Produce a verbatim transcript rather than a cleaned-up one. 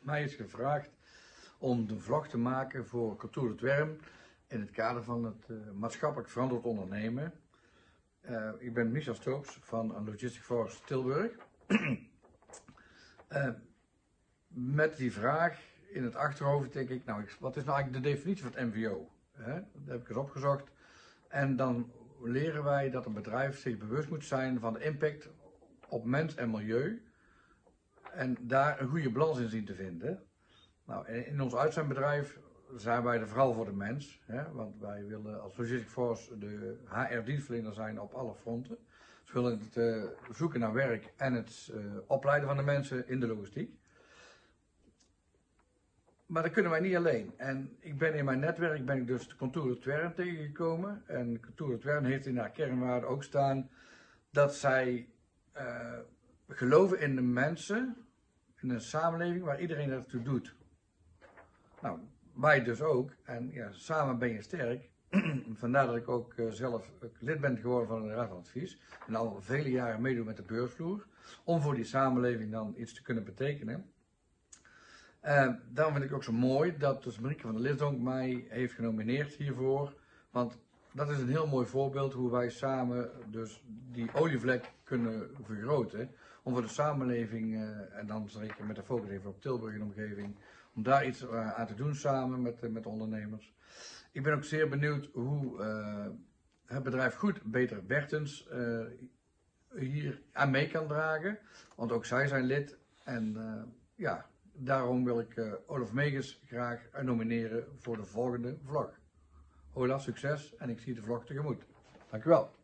Mij is gevraagd om de vlog te maken voor Contour de Twerm in het kader van het uh, maatschappelijk verantwoord ondernemen. Uh, ik ben Michel Stoops van Logistic Force Tilburg. uh, met die vraag in het achterhoofd denk ik, nou, wat is nou eigenlijk de definitie van het M V O? Hè? Dat heb ik eens opgezocht. En dan leren wij dat een bedrijf zich bewust moet zijn van de impact op mens en milieu. En daar een goede balans in zien te vinden. Nou, in ons uitzendbedrijf zijn wij er vooral voor de mens. Hè? Want wij willen als Logistic Force de H R-dienstverlener zijn op alle fronten. Dus we willen het uh, zoeken naar werk en het uh, opleiden van de mensen in de logistiek. Maar dat kunnen wij niet alleen. En ik ben in mijn netwerk ben ik dus de Contour de Twerm tegengekomen. En Contour de Twerm heeft in haar kernwaarde ook staan dat zij uh, geloven in de mensen, in een samenleving waar iedereen ertoe doet. Nou, wij dus ook. En ja, samen ben je sterk. Vandaar dat ik ook uh, zelf lid ben geworden van de Raad van Advies. En al vele jaren meedoe met de beursvloer. Om voor die samenleving dan iets te kunnen betekenen. Uh, daarom vind ik ook zo mooi dat dus Marieke van der Lisdonk mij heeft genomineerd hiervoor. Want dat is een heel mooi voorbeeld hoe wij samen dus die olievlek kunnen vergroten. Om voor de samenleving, uh, en dan zeker met de focus even op Tilburg en omgeving, om daar iets uh, aan te doen samen met, uh, met de ondernemers. Ik ben ook zeer benieuwd hoe uh, het bedrijf Goed Beter Bertens uh, hier aan mee kan dragen. Want ook zij zijn lid en uh, ja... Daarom wil ik uh, Olaf Megens graag nomineren voor de volgende vlog. Ola, succes en ik zie de vlog tegemoet. Dank u wel.